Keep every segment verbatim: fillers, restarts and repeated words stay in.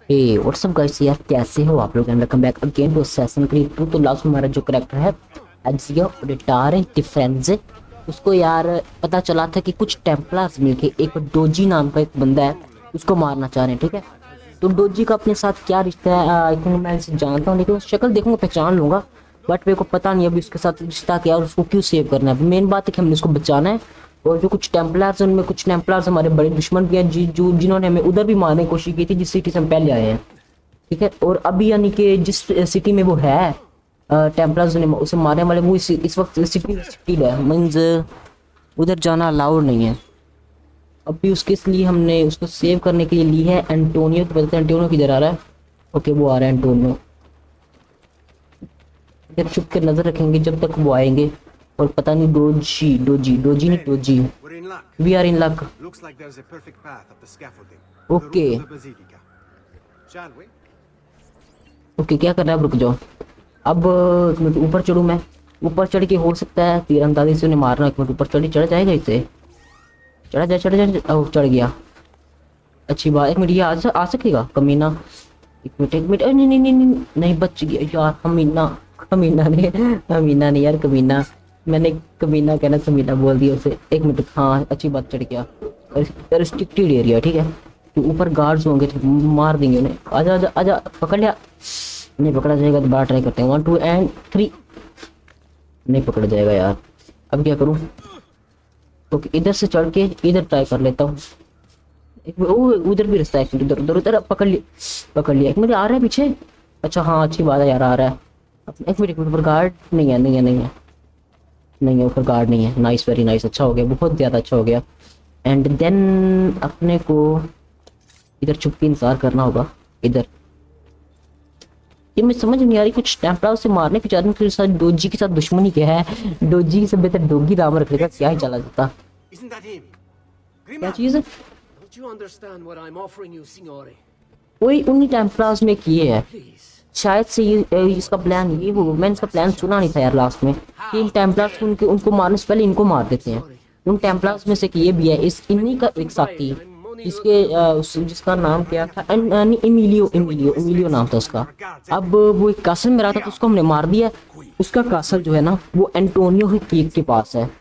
हे WhatsApp guys, यार कैसे हो आप लोग? And welcome back again to assassin creed two. तो लास्ट में हमारा जो करेक्टर है एजियो ऑडिटारे डिफरेंजे, उसको यार पता चला था कि कुछ टेम्पलर्स मिलके एक डोजी नाम का एक बंदा है, उसको मारना चाह रहे हैं। ठीक है, तो डोजी का अपने साथ क्या रिश्ता है? आई थिंक मैं इसे जानता हूँ, लेकिन शक्ल देखूंगा पहचान लूंगा, बट मेरे को पता नहीं अभी उसके साथ रिश्ता क्या है और उसको क्यों सेव करना है। मेन बात है कि हमने उसको बचाना है। और जो कुछ टेम्पलर्स हैं उनमें कुछ टेम्पलर्स हमारे बड़े दुश्मन भी हैं, जी जो जिन्होंने हमें उधर भी मारने की कोशिश की थी जिस सिटी से हम पहले आए हैं। ठीक है, और अभी यानी कि जिस सिटी में वो है टेम्पलर्स ने उसे मारने वाले, वो इस, इस वक्त सिटी सिटी है, मीन्स उधर जाना अलाउड नहीं है अभी उसके। इसलिए हमने उसको सेव करने के लिए ली है एंटोनियो। तो बोलते हैं एंटोनियो किधर आ रहा है? ओके, वो आ रहा है एंटोनियो। इधर छुप कर नजर रखेंगे जब तक वो आएंगे। और पता नहीं डोजी डोजी डोजी नहीं डोजी, we are in luck. Okay okay, क्या कर रहा है? रुक जाओ। अब ऊपर चढ़ूं मैं? ऊपर चढ़ के हो सकता है तीरंदाजी से उन्हें मारना। एक मिनट, ऊपर चढ़ी चढ़ जाएगा इसे? चढ़ा जाए चढ़ जाए। ओ, चढ़ गया, अच्छी बात। एक मिनट, ये आ, आ सकेगा कमीना? एक मिनट एक मिनट, नहीं नहीं नहीं नहीं नहीं, बच गया यार। कमीना कमीना नहीं, कमीना नहीं यार, कमीना। मैंने कमीना कहना कमीना बोल दिया उसे। एक मिनट, हाँ अच्छी बात, चढ़ गया। रिस्ट्रिक्टेड एरिया, ठीक है। तो ऊपर गार्ड्स होंगे, मार देंगे उन्हें। आजा आजा आजा, पकड़ लिया। नहीं पकड़ा जाएगा तो बाहर ट्राई करते हैं। वन टू एंड थ्री, नहीं पकड़ा जाएगा यार। अब क्या करूं? तो इधर से चढ़ के इधर ट्राई कर लेता हूँ। एक उधर भी रास्ता है, उधर उधर उधर पकड़ लिया पकड़ लिया। एक मिनट, आ रहा है पीछे। अच्छा हाँ, अच्छी बात है यार, आ रहा है। एक मिनट एक मिनट, ऊपर गार्ड नहीं है? नहीं है नहीं है नहीं है, ऊपर गार्ड नहीं है। नाइस, वेरी नाइस, अच्छा हो गया, बहुत ज़्यादा अच्छा हो गया। एंड देन अपने को इधर छुप के इंतजार करना होगा। इधर ये मैं समझ नहीं आ रही, कुछ टेम्पलर से मारने के चाहते के साथ डोजी के साथ दुश्मनी क्या है? डोजी से बेहतर डोगी नाम रख लेगा, क्या ही चला जाता। क्या चीज़ है? कोई उन्हीं टेम्पलर्स में किए है शायद से। ये इसका प्लान ये हो, मैंने इसका प्लान सुना नहीं था यार लास्ट में, कि इन टेम्पलर्स उनके उनको मारने से पहले इनको मार देते हैं। उन टेम्पलर्स में से कि ये भी है, इस इन्हीं का एक साथी, इसके जिसका नाम क्या था, इमिलियो इमिलियो इमिलियो नाम था उसका। अब वो एक कासल में रहा था तो उसको हमने मार दिया। उसका कासल जो है ना, वो एंटोनियो के केक के पास है।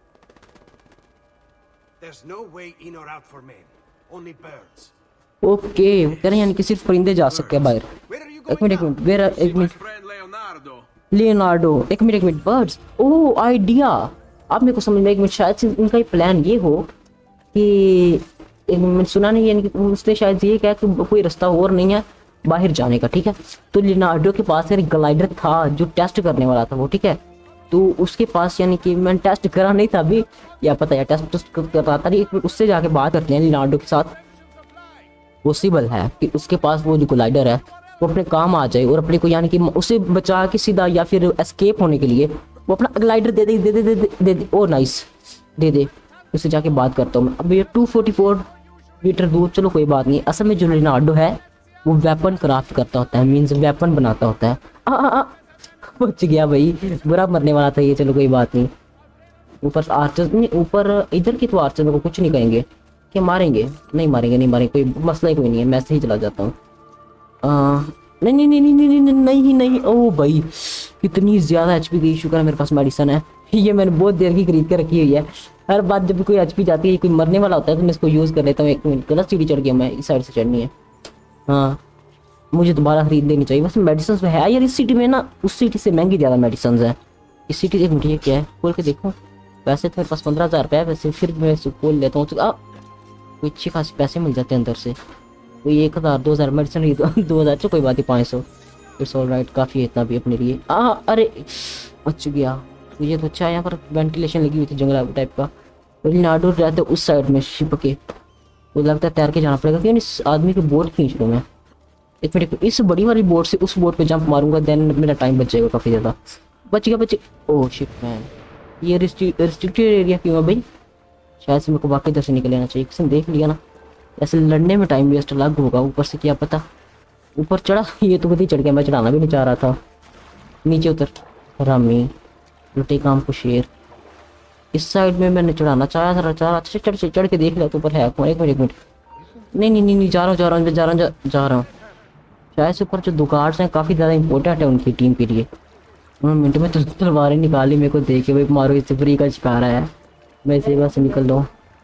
ओके, वो कह रहे हैं यानी कि सिर्फ परिंदे जा सकते हैं बाहर। एक मिनट एक मिनट, वेर एक मिनट, लियोनार्डो। एक मिनट एक मिनट, बर्ड्स। ओह आइडिया, आप मेरे को समझ में। एक मिनट, शायद से उनका प्लान ये हो कि मैंने सुना नहीं, यानी कि उसने शायद ये कहा कि कोई रास्ता और नहीं है बाहर जाने का। ठीक है, तो लियोनार्डो के पास एक ग्लाइडर था जो टेस्ट करने वाला था वो। ठीक है, तो उसके पास, यानी कि मैंने टेस्ट करा नहीं था अभी, या पता है टेस्ट टेस्ट कर रहा था। एक मिनट, उससे जाके बात करते हैं लियोनार्डो के साथ। पॉसिबल है कि उसके पास वो जो ग्लाइडर है वो अपने काम आ जाए और अपने को, यानी कि उसे बचा के सीधा या फिर एस्केप होने के लिए वो अपना ग्लाइडर दे दे दे दे दे दे दे। ओ नाइस, दे दे। उससे जाके बात करता हूँ। अब ये टू फोर्टी फोर मीटर दूर, चलो कोई बात नहीं। असल में जो लियोनार्डो है वो वेपन क्राफ्ट करता होता है, मीन्स वेपन बनाता होता है। आ आ आ बच गया भाई, बुरा मरने वाला था ये, चलो कोई बात नहीं। ऊपर आर्चर्स नहीं, ऊपर इधर की तो आर्चर्स मेरे को कुछ नहीं कहेंगे कि मारेंगे। नहीं मारेंगे नहीं मारेंगे, कोई मसला ही कोई नहीं है, मैं सही चला जाता हूँ। नहीं नहीं नहीं नहीं नहीं नहीं नहीं नहीं, ओ भाई कितनी ज़्यादा एचपी गई। शुक्र है मेरे पास मेडिसन है, ये मैंने बहुत देर की खरीद के रखी हुई है। हर बात जब भी कोई एचपी जाती है, कोई मरने वाला होता है तो मैं इसको यूज़ कर लेता हूँ। एक मिनट, गलत सीढ़ी चढ़ गया मैं, इस साइड से चढ़नी है। हाँ, मुझे दोबारा खरीद लेनी चाहिए। बस मेडिसन है यार इस सिटी में ना, उस सिटी से महंगी ज़्यादा मेडिसन है इस सिटी। एक मिनट, ये क्या है? खोल के देखो। वैसे तो मेरे पास पंद्रह हज़ार रुपये है, वैसे फिर मैं इसको खोल लेता हूँ तो आ कोई अच्छी खासी पैसे मिल जाते हैं अंदर से। कोई एक हज़ार दो हज़ार मेडिसिन ही दो हज़ार चलो कोई बात नहीं, पाँच सौ इट्स ऑल राइट, काफ़ी है इतना भी अपने लिए। आ अरे बच गया। तो ये तो अच्छा है, यहाँ पर वेंटिलेशन लगी हुई थी जंगला टाइप का। लियोनार्डो रहते उस साइड में शिप के, तो लगता है तैर के जाना पड़ेगा क्योंकि इस आदमी की बोट खींच लूँ मैं। एक मिनट, इस बड़ी वाली बोट से उस बोट पे जंप मारूंगा, देन मेरा टाइम बच जाएगा काफ़ी ज़्यादा। बच गया बच। ओह शिट मैन, ये रिस्ट्रिक्टेड एरिया क्यों है भाई? शायद से मेरे को वाकई इधर से निकल लेना चाहिए। किसी ने देख लिया ना, ऐसे लड़ने में टाइम वेस्ट अलग होगा, ऊपर से क्या पता। ऊपर चढ़ा, ये तो खुद ही चढ़ गया, मैं चढ़ाना भी नहीं चाह रहा था। नीचे उतर रामी, लुटे काम को शेर। इस साइड में मैंने चढ़ाना चाहा था, चाह रहा चढ़ चढ़ चढ़ के देख लिया तो ऊपर है। एक मिनट एक मिनट, नहीं नहीं नहीं नहीं, जा रहा हूँ जा रहा हूँ जा रहा हूँ जा रहा हूँ शायद से ऊपर जो दो गार्ड्स हैं काफ़ी ज़्यादा इंपॉर्टेंट है उनकी टीम के लिए। उन्होंने मिनट में तो तलवारें निकाली मेरे को देख के, भाई मारो इससे फ्री का शिकार है, मैं इसे बस निकल दूँ।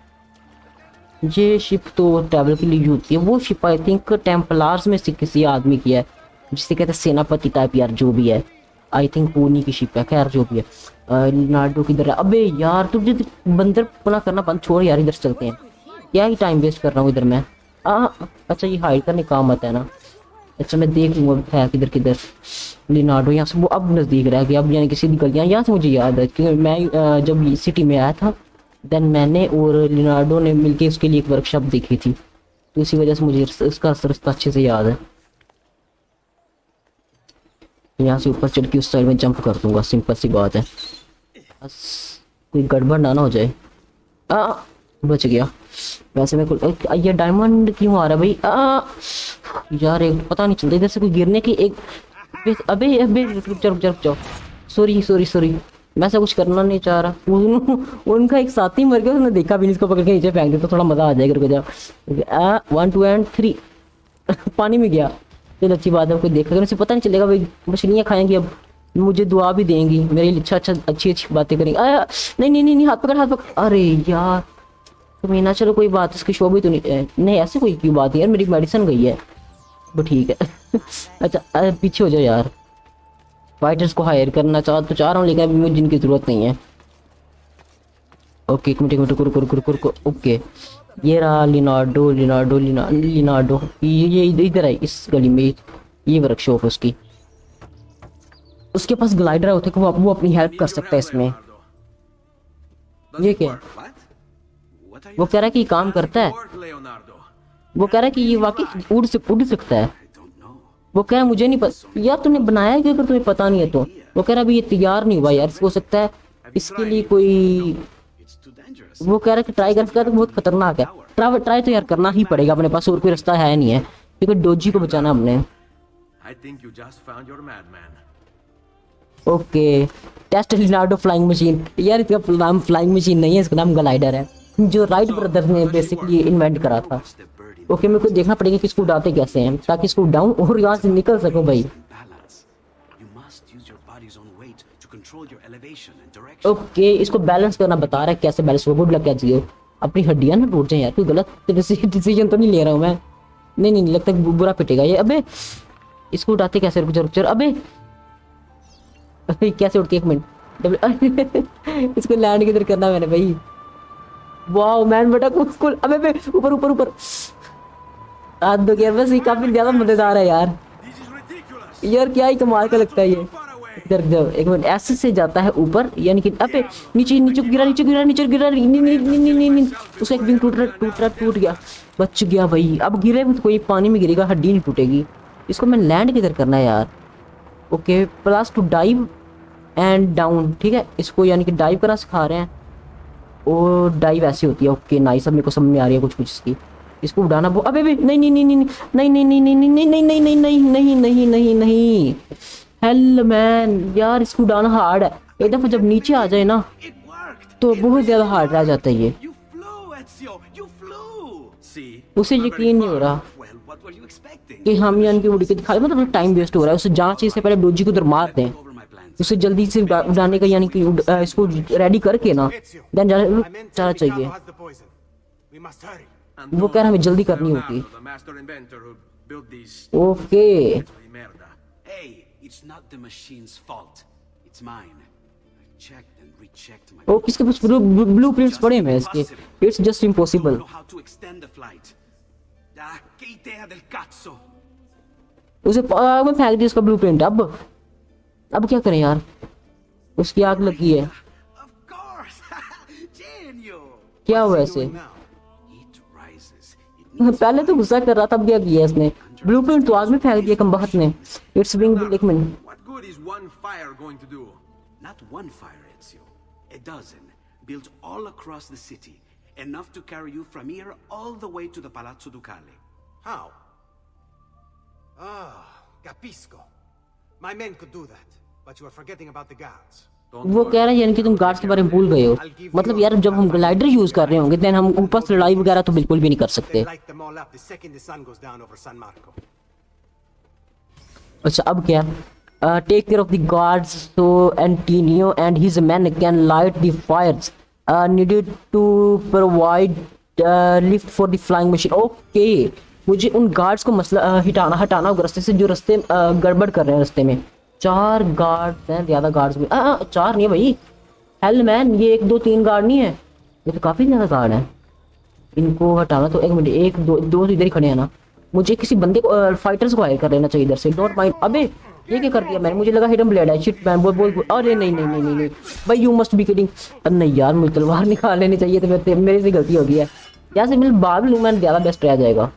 ये शिप तो ट्रैवल के लिए यूज होती है, वो शिप आई थिंक टेम्पलार्स में से किसी आदमी की है, जिसे कहते हैं सेनापति टाइप यार, जो भी है आई थिंक वो उन्हीं की शिप है। खैर जो भी है, लियोनार्डो किधर है? अबे यार तुझे बंदर पना करना बंद छोड़ यार, इधर चलते हैं, क्या ही टाइम वेस्ट कर रहा हूँ इधर मैं। आ, अच्छा ये हाइड करने काम आता है ना। अच्छा मैं देख लूँगा है किधर किधर लियोनार्डो। यहाँ से वो अब नज़दीक रह गया, अब यानी कि सीधी गलियाँ। यहाँ से मुझे याद है क्योंकि मैं जब सिटी में आया था देन मैंने और लियोनार्डो ने मिलके उसके लिए एक वर्कशॉप देखी थी, तो इसी वजह से मुझे इसका रास्ता अच्छे से याद है। यहाँ से ऊपर चढ़ के उस साइड में जंप कर दूंगा, सिंपल सी बात है, बस कोई गड़बड़ ना ना हो जाए। आ बच गया। वैसे मेरे को ये डायमंड क्यों आ रहा है भाई? आ यार एक पता नहीं चलता इधर से कोई गिरने की एक। अबे अबे रुक जाओ रुक जाओ रुक जाओ, सॉरी सॉरी सॉरी, मैं ऐसा कुछ करना नहीं चाह रहा। उन, उनका एक साथी मर गया, उसने देखा भी नहीं, इसको पकड़ के नीचे फेंक दिया तो थोड़ा मजा आ जाएगा। रुक जाओ, वन टू एंड थ्री पानी में गया। चल अच्छी बात है, कोई देखा उसे पता नहीं चलेगा भाई, मछलियाँ खाएंगी अब, मुझे दुआ भी देंगी, मेरे लिए अच्छा अच्छा अच्छी अच्छी बातें करेंगी। आ, नहीं नहीं नहीं हाथ पकड़ हाथ पकड़, अरे यार तुम्हें ना, चलो कोई बात, इसकी शो भी तो नहीं, नहीं ऐसे कोई की बात है यार, मेरी मेडिसिन गई है वो ठीक है। अच्छा पीछे हो जाओ यार, फाइटर्स को हायर करना चाह तो चाह रहा हूँ, लेकिन अभी मुझे जिनकी जरूरत नहीं है। ओके एक मिनट एक मिनट, रुको रुको रुको रुको, ओके ये रहा लियोनार्डो लियोनार्डो लियोनार्डो, ये ये इधर है इस गली में, ये वर्कशॉप है उसकी, उसके पास ग्लाइडर होते हैं, वो वो अपनी हेल्प कर सकता है इसमें। ये क्या है? वो कह रहा है कि ये काम करता है, वो कह रहा है कि ये वाकई उड़ से उड़ सकता है। वो कह रहा है मुझे नहीं पता यार, तूने बनाया क्या अगर तुम्हें पता नहीं है तो? वो कह रहा है अभी ये तैयार नहीं हुआ यार, हो सकता है इसके लिए कोई, वो कह रहा है कि ट्राई कर सकता है, तो बहुत खतरनाक है। ट्राई ट्राई तो यार करना ही पड़ेगा, अपने पास और कोई रास्ता है नहीं है, क्योंकि डोजी को बचाना हमने। Okay test Leonardo flying machine, यार इसका नाम फ्लाइंग मशीन नहीं है, इसका नाम ग्लाइडर है, जो राइट ब्रदर्स ने बेसिकली इन्वेंट करा था। ओके मेरे को देखना पड़ेगा कि इसको उड़ाते कैसे हैं, ताकि इसको उड़ाऊं और यहाँ से निकल सकूं भाई। ओके इसको बैलेंस करना बता रहा है, कैसे बैलेंस हो, गुड लक क्या चाहिए, अपनी हड्डियां ना टूट जाए यार, कोई गलत डिसीजन तो नहीं ले रहा हूँ मैं, नहीं नहीं लगता बुरा पिटेगा ये। अबे इसको उड़ाते कैसे, रुक जा रुक जा, अबे कैसे उड़ती, एक मिनट इसको लैंड किधर करना मैंने भाई, वाओ मैन बेटा उसको, अबे बे ऊपर ऊपर ऊपर हाथ दो यार, बस ये काफी ज्यादा मजेदार है यार, यार क्या ही कमाल का लगता है ये। इधर जाओ एक मिनट, ऐसे से जाता है ऊपर, यानी कि अबे नीचे नीचे गिरा नीचे गिरा नीचे गिरा, नहीं नहीं नहीं नहीं नहीं, उसका एक विंग टूट रहा टूट रहा टूट गया, बच गया भाई। अब गिरे भी तो कोई पानी में गिरेगा, हड्डी नहीं टूटेगी। इसको मैं लैंड किधर करना है यार? Okay plus two dive and down, ठीक है इसको यानी कि डाइव करा सिखा रहे हैं, और डाइव ऐसी होती है। ओके नाइस, अब मेरे को समझ में आ रही है कुछ कुछ इसकी। इसको उड़ाना वो, अबे नहीं नहीं नहीं नहीं नहीं नहीं नहीं नहीं नहीं नहीं नहीं नहीं नहीं नहीं नहीं नहीं नहीं हेल मैन यार, इसको उड़ाना हार्ड है, एक दफा जब नीचे आ जाए ना तो बहुत ज्यादा हार्ड रह जाता है ये, उसे यकीन नहीं हो रहा कि हम यानी कि उड़ के दिखा, मतलब टाइम वेस्ट हो रहा है। उसे जांच से पहले डोजी को उधर मार दें, उसे जल्दी से उड़ाने का यानी कि इसको रेडी करके ना देन जाना चाहिए। वो कह रहा हमें जल्दी करनी होगी। ओके ओ किसके पास ब्लूप्रिंट्स पड़े हैं इसके, इट्स जस्ट इम्पॉसिबल। उसे आग में फेंक दिया उसका ब्लूप्रिंट, अब अब क्या करें यार, उसकी आग लगी है। क्या हुआ ऐसे? पहले तो गुस्सा कर रहा था, अब क्या किया इसने, ब्लूप्रिंट तो आग में फेंक दिया कमबख्त ने। इट्स विंग एक मिनट, not one fire, Ezio. A dozen, built all across the city, enough to carry you from here all the way to the Palazzo Ducale. How? Ah, capisco. My men could do that, but you are forgetting about the guards. वो कह रहा है यानी कि तुम guards के बारे में भूल गए हो, मतलब यार जब हम ग्लाइडर यूज कर रहे होंगे देन हम ऊपर से लड़ाई वगैरह तो बिल्कुल भी नहीं कर सकते। अच्छा अब क्या? Take care of the guards so Antonio and his man can light the fires needed to provide lift for the flying machine. Okay, मुझे उन गार्ड्स को मसला uh, हटाना हटाना होगा रास्ते से, जो रास्ते uh, गड़बड़ कर रहे हैं रास्ते में। चार गार्ड्स हैं, ज़्यादा गार्ड्स भी। आ, चार नहीं है भाई, हेल मैन, ये एक दो तीन गार्ड नहीं है, ये तो काफ़ी ज़्यादा गार्ड है। इनको हटाना तो एक मिनट, एक दो दो तो इधर ही खड़े हैं ना। मुझे किसी बंदे को फाइटर्स को हायर कर लेना चाहिए इधर से। Don't mind. अबे ये क्या कर दिया मैंने? मुझे लगा हिडन ब्लेड है। शिट मैन, बोल बोल बोल। अरे नहीं नहीं नहीं नहीं नहीं भाई, यू मस्ट बी किडिंग। नहीं यार, मुझे तलवार निकाल लेनी चाहिए, तो मेरे मेरे से गलती हो गई है। यहाँ से मैं भाग लूँ, मैं ज़्यादा बेस्ट रह जाएगा।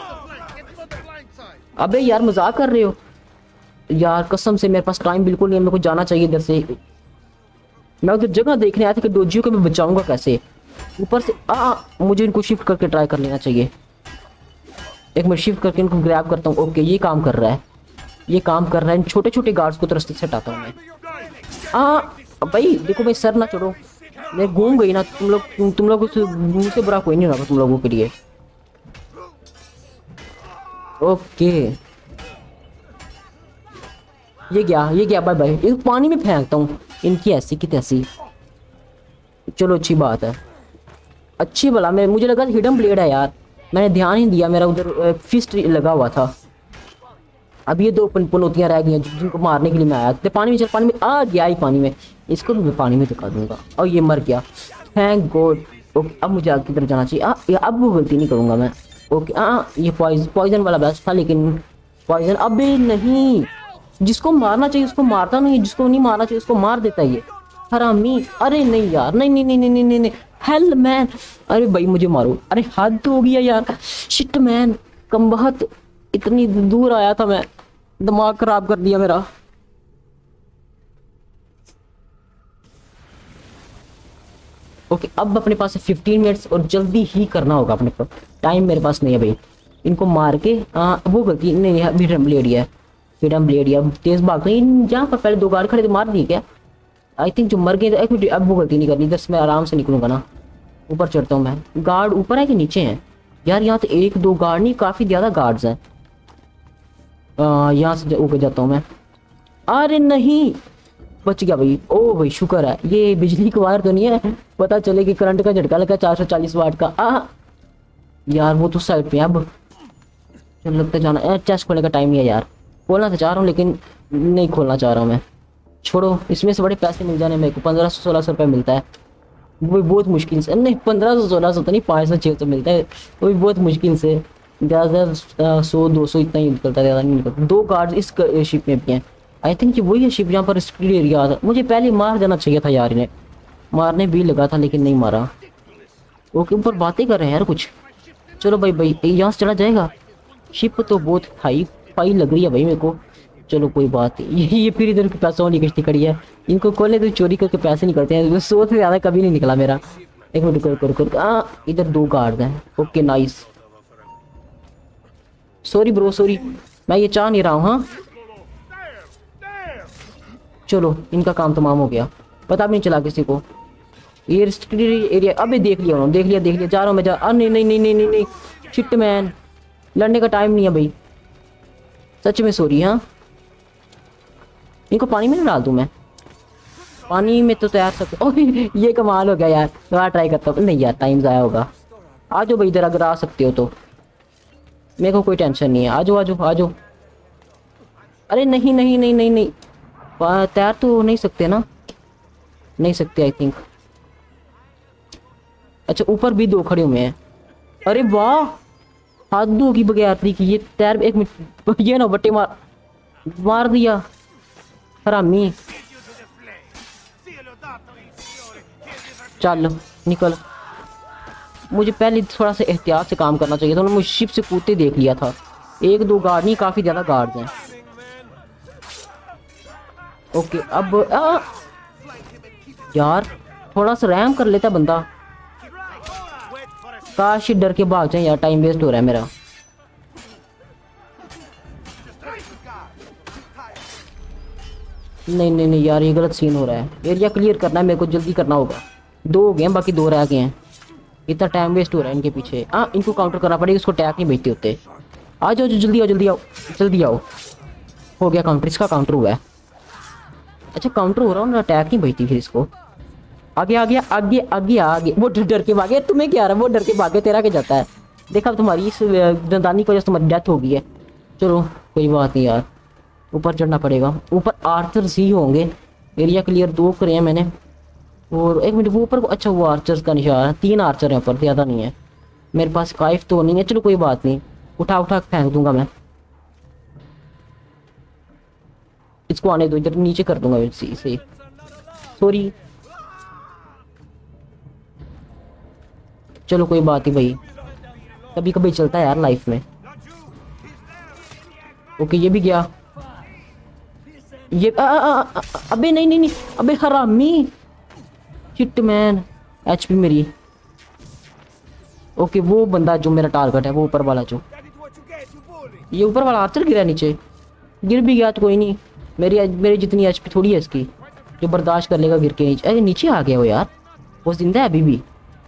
अबे यार मजाक कर रहे हो यार, कसम से मेरे पास टाइम बिल्कुल नहीं है, मेरे को जाना चाहिए इधर से। मैं उधर जगह देखने आया था कि डोजियो को मैं बचाऊंगा कैसे। ऊपर से आ मुझे इनको शिफ्ट करके ट्राई कर लेना चाहिए। एक मिनट, शिफ्ट करके इनको ग्रैब करता हूँ। ओके, ये काम कर रहा है, ये काम कर रहा है। इन छोटे छोटे गार्ड्स को तो रास्ते से हटाता हूँ मैं। आ भाई देखो, मैं सर ना चढ़ो, मैं घूम गई ना। तुम लोग तुम, तुम लोग मुझसे बुरा कोई नहीं होगा तुम लोगों के लिए। ओके ये गया, ये गया, बाय बाय। ये पानी में फेंकता हूँ इनकी ऐसी की तैसी। चलो अच्छी बात है, अच्छी भला। मैं मुझे लगा हिडन ब्लेड है यार, मैंने ध्यान ही दिया, मेरा उधर फिस्ट लगा हुआ था। अब ये दो पनौतियाँ रह गई हैं जिनको मारने के लिए मैं आया था। पानी में चल, पानी में आ गया ही, पानी में इसको भी मैं पानी में दिखा दूंगा। और ये मर गया, थैंक गॉड। ओके, अब मुझे आगे की तरफ जाना चाहिए। आ, या अब वो गलती नहीं करूँगा मैं। ओके, हाँ ये पॉइजन पॉइजन वाला बेस्ट था, लेकिन पॉइजन अबे नहीं, जिसको मारना चाहिए उसको मारता नहीं, जिसको नहीं मारना चाहिए उसको मार देता है ये हरामी। अरे नहीं यार, नहीं नहीं नहीं नहीं नहीं नहीं हेल मैन। अरे भाई मुझे मारो, अरे हद हो गया यार। शिट मैन, कम बहुत इतनी दूर आया था मैं, दिमाग खराब कर दिया मेरा। ओके अब अपने पास है फिफ्टीन मिनट्स और जल्दी ही करना होगा अपने को, टाइम मेरे पास नहीं है भाई। इनको मार के आ, वो गलती नहीं है, हिडन ब्लेड है, हिडन ब्लेड है। तेज भाग गई, जहाँ पर पहले दो गार्ड खड़े थे मार दिए क्या? आई थिंक जो मर गए। एक मिनट, अब वो गलती नहीं करनी, इधर से मैं आराम से निकलूंगा ना। ऊपर चढ़ता हूँ मैं। गार्ड ऊपर है कि नीचे हैं यार? यहाँ तो एक दो गार्ड नहीं, काफ़ी ज़्यादा गार्ड्स हैं। यहाँ से ऊपर जाता हूँ मैं। अरे नहीं, बच गया भाई। ओ भाई शुक्र है, ये बिजली का वायर तो नहीं है, पता चले कि करंट का झटका लगा चार सौ चालीस वाट का। आ यार वो तो साइड पे है। अब चल लगता जाना, चेस्ट खोलने का टाइम ही है यार। खोलना तो चाह रहा हूँ लेकिन नहीं खोलना चाह रहा हूँ मैं। छोड़ो, इसमें से बड़े पैसे मिल जाने मेरे को। पंद्रह सौ सोलह सौ रुपये मिलता है, वो भी बहुत मुश्किल से। नहीं पंद्रह सौ सोलह सौ तो नहीं, पाँच सौ छः सौ मिलता है, वो भी बहुत मुश्किल से। ज़्यादा सौ दो सौ इतना ही निकलता है, ज़्यादा नहीं निकलता। दो गार्ड इस शिप में भी हैं। आई थिंक ये वही है शिप जहाँ पर रिस्की एरिया था। मुझे पहले मार जाना चाहिए था यार, इन्हें मारने भी लगा था लेकिन नहीं मारा। ओके ऊपर बातें कर रहे हैं यार कुछ। चलो भाई भाई यहाँ से चला जाएगा। शिप तो बहुत हाई फाई लग रही है भाई मेरे को। चलो कोई बात नहीं, ये ये फिर इधर की पैसों वाली किश्ती खड़ी है, इनको खोले तो चोरी करके पैसे निकलते हैं। सौ से ज़्यादा कभी नहीं निकला मेरा। एक मिनट कर कर कर हाँ इधर दो गार्ड हैं। Okay nice, sorry bro sorry, मैं ये चाह नहीं रहा हूँ। हाँ चलो इनका काम तमाम हो गया, पता भी नहीं चला किसी को। ये रिस्ट्रिक्टेड एरिया, अबे देख लिया उन्होंने, देख लिया देख लिया। जा रहा हूँ मैं, जा। अरे नहीं नहीं नहीं नहीं नहीं नहीं शिट मैन, लड़ने का टाइम नहीं है भाई, सच में सॉरी। हाँ इनको पानी में ना डाल दूँ मैं? पानी में तो तैयार सकते। ओह ये कमाल हो गया यार, दोबारा ट्राई करता हूँ। नहीं यार टाइम ज़ाया होगा। आ जाओ भाई इधर, अगर आ सकते हो तो, मेरे को कोई टेंशन नहीं है। आ जाओ आ जाओ आ जाओ। अरे नहीं नहीं नहीं नहीं नहीं तैयार तो नहीं सकते ना, नहीं सकते आई थिंक। अच्छा ऊपर भी दो खड़े हुए हैं। अरे वाह हाथों की बगैरती की, ये तैयार। एक मिनट, ये ना बट्टे मार मार दिया हरामी। चल निकल, मुझे पहले थोड़ा सा एहतियात से काम करना चाहिए था। उन्होंने मुझे शिप से कूदते देख लिया था। एक दो गार्ड नहीं, काफ़ी ज़्यादा गार्ड्स हैं। ओके अब आ, यार थोड़ा सा रहम कर लेता बंदा। काश डर के भाग जाए यार, टाइम वेस्ट हो रहा है मेरा। नहीं नहीं नहीं यार ये गलत सीन हो रहा है। एरिया क्लियर करना है मेरे को, जल्दी करना होगा। दो हो गए हैं, बाकी दो रह गए हैं। इतना टाइम वेस्ट हो रहा है इनके पीछे। हाँ इनको काउंटर करना पड़ेगा, इसको टैग नहीं भेजते होते। आ जाओ जल्दी आओ जल्दी आओ जल्दी आओ। हो गया काउंटर, इसका काउंटर हुआ है। अच्छा काउंटर हो रहा है, अटैक नहीं बचती फिर इसको। आगे आगे आगे आगे आगे वो डर डर के भागे। तुम्हें क्या आ रहा है, वो डर के भागे, तेरा क्या जाता है। देखा तुम्हारी इस दंदानी की वजह से तुम्हारी डेथ हो गई है। चलो कोई बात नहीं यार, ऊपर चढ़ना पड़ेगा। ऊपर आर्चर्स ही होंगे। एरिया क्लियर दो करे हैं मैंने। और एक मिनट वो ऊपर, अच्छा वो आर्चर्स का निशान है, तीन आर्चर हैं ऊपर, ज़्यादा नहीं है मेरे पास। काइफ तो नहीं है, चलो कोई बात नहीं, उठा उठा फेंक दूंगा मैं इसको। आने दो, इधर नीचे कर दूंगा इसे। सॉरी, चलो कोई बात नहीं भाई, कभी कभी चलता है यार लाइफ में। ओके ये भी गया। ये आ, आ, आ, आ, अबे नहीं नहीं नहीं, अबे हरामी, शिट मैन, एचपी मेरी। ओके वो बंदा जो मेरा टारगेट है, वो ऊपर वाला, जो ये ऊपर वाला आर्चर गिरा नीचे। गिर भी गया तो कोई नहीं, मेरी मेरी जितनी एचपी थोड़ी है इसकी जो बर्दाश्त कर लेगा गिर के नीचे। अरे नीचे आ गया वो यार, वो जिंदा है अभी भी।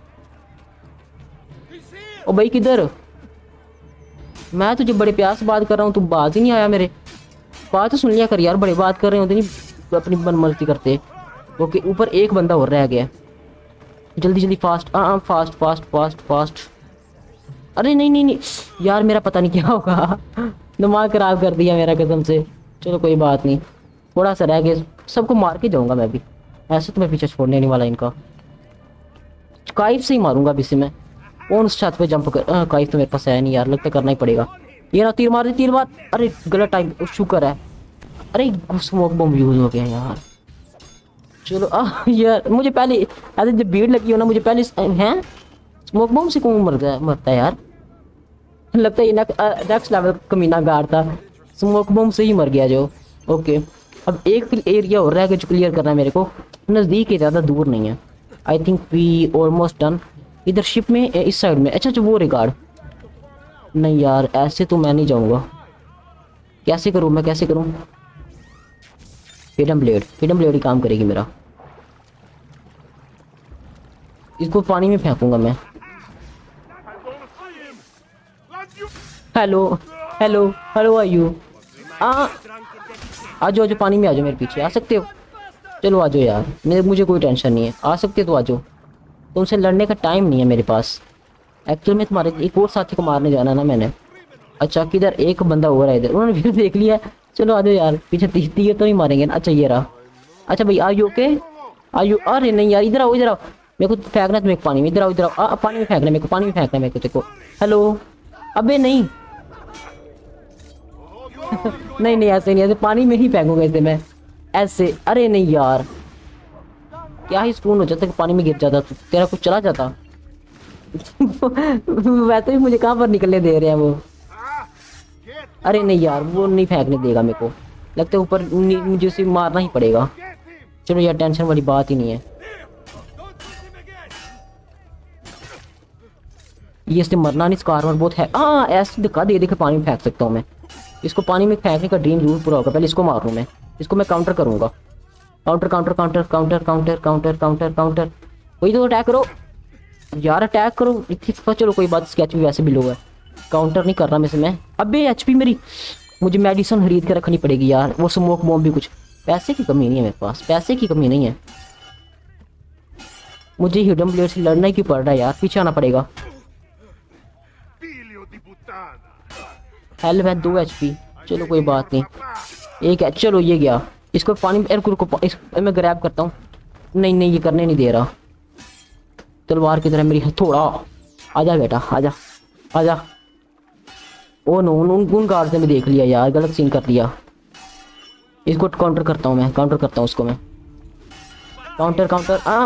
ओ भाई किधर, मैं तुझे बड़े प्यार से बात कर रहा हूँ, तू बात ही नहीं आया मेरे। बात तो सुन लिया कर यार, बड़े बात कर रहे होते नहीं अपनी मनमर्जी करते। ओके ऊपर एक बंदा और रह गया, जल्दी जल्दी फास्ट, हाँ फास्ट फास्ट फास्ट फास्ट। अरे नहीं नहीं नहीं यार, मेरा पता नहीं क्या होगा, दिमाग खराब कर दिया मेरा कसम से। चलो कोई बात नहीं, थोड़ा सा रह गया, सबको मार के जाऊंगा मैं भी। ऐसे तो मैं पीछे छोड़ने नहीं वाला इनका, काइफ से ही मारूंगा अभी से मैं। कौन उस छत पे जंप कर, आ, काइफ तो मेरे पास है नहीं यार, लगता करना ही पड़ेगा। ये ना तीर मार दे, तीर मार। अरे गलत टाइम, शुक्र है। अरे स्मोक बम यूज हो गया यार। चलो आ यार, मुझे पहले ऐसे जब भीड़ लगी हो ना, मुझे पहले हैं स्मोक बम से कौन मर गया, मरता है यार। लगता है नेक्स्ट लेवल कमीना गार्ड था, स्मोक बम से ही मर गया जो। ओके अब एक एरिया और रह गया जो क्लियर करना है मेरे को, नज़दीक है, ज़्यादा दूर नहीं है। I think we almost done. इधर शिप में इस साइड में, अच्छा अच्छा वो रिगार्ड। नहीं यार ऐसे तो मैं नहीं जाऊँगा, कैसे करूँ मैं, कैसे करूँ। फ्रीडम ब्लेड, फ्रीडम ब्लेड ही काम करेगी मेरा। इसको पानी में फेंकूंगा मैं। Hello hello hello are you, आ आ जाओ, जो पानी में आ जाओ, मेरे पीछे आ सकते हो। चलो आ जाओ यार, मेरे मुझे कोई टेंशन नहीं है, आ सकते हो तो आ जाओ। तुमसे लड़ने का टाइम नहीं है मेरे पास। एक्चुअल में तुम्हारे एक और साथी को मारने जाना ना मैंने। अच्छा किधर एक बंदा हो रहा है इधर, उन्होंने फिर देख लिया। चलो आ जाओ यार, पीछे तीर तो नहीं मारेंगे ना। अच्छा ये रहा। अच्छा भाई are you okay, are you, अरे नहीं यार इधर आओ, इधर आओ, मेरे को फेंकना तुम्हें पानी में। इधर आओ, इधर आओ, आ, पानी में फेंकना मेरे को, पानी में फेंकना मेरे को देखो। हेलो अबे नहीं नहीं नहीं ऐसे नहीं, ऐसे पानी में ही फेंकूंगा इसे मैं, ऐसे। अरे नहीं यार, क्या ही सुकून हो जाता कि पानी में गिर जाता तो तेरा कुछ चला जाता। वैसे भी मुझे कहाँ पर निकलने दे रहे हैं वो। अरे नहीं यार वो नहीं फेंकने देगा मेरे को, लगता है ऊपर मुझे उसे मारना ही पड़ेगा। चलो यार टेंशन वाली बात ही नहीं है। ये इसने मरना नहीं, इसका आर्मर बहुत है। हाँ ऐसे धक्का दे दे के पानी में फेंक सकता हूँ मैं इसको। पानी में फेंकने का ड्रीम जरूर पूरा होगा। पहले इसको मारूँ मैं, इसको मैं काउंटर करूंगा। Counter counter counter counter counter counter counter counter. वही तो अटैक करो यार, अटैक करो। चलो कोई बात, स्केच भी वैसे भी लो है, काउंटर नहीं कर रहा मैं से मैं। अबे एचपी मेरी, मुझे मेडिसिन खरीद के रखनी पड़ेगी यार। वो स्मोक बॉम्ब भी, कुछ पैसे की कमी नहीं है मेरे पास, पैसे की कमी नहीं है। मुझे हिडन ब्लेड से लड़ना ही क्यों पड़ रहा है यार, पीछे आना पड़ेगा। हेल्प है दो एचपी, चलो कोई बात नहीं। एक है, चलो ये गया। इसको पानी में रुको, इस मैं ग्रैब करता हूँ। नहीं नहीं ये करने नहीं दे रहा, तलवार की तरह मेरी हथौड़ा। आजा बेटा आजा आजा। ओ नो, उन उन गार्ड ने देख लिया यार, गलत सीन कर लिया। इसको काउंटर करता हूँ मैं, काउंटर करता हूँ उसको मैं। काउंटर काउंटर आ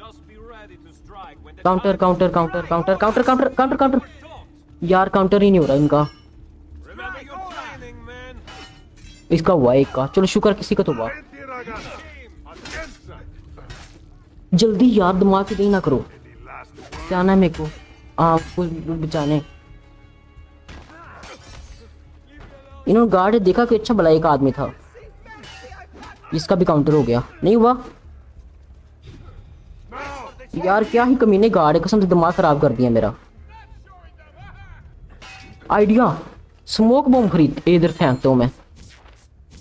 counter counter counter counter counter counter counter counter. यार काउंटर ही नहीं हो रहा इनका, इसका हुआ एक का। चलो शुक्र किसी का तो हुआ। जल्दी यार दिमाग की देरी ना करो, जाना है मेरे को आपको बचाने। इन्होंने गार्ड देखा कि अच्छा भला एक आदमी था। इसका भी काउंटर हो गया, नहीं हुआ यार। क्या ही कमीने गार्ड है, कसम से दिमाग खराब कर दिया मेरा। आइडिया, स्मोक बॉम्ब खरीद इधर फेंकता हूँ मैं।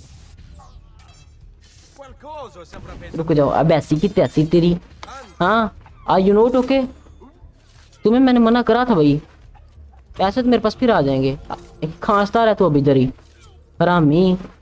रुक जाओ, अब ऐसी की तैसी तेरी। हाँ आर यू नोट ओके? तुम्हें मैंने मना करा था भाई, पैसे तो मेरे पास फिर आ जाएंगे। एक खांसता रहा तू अभी इधर ही हरामी।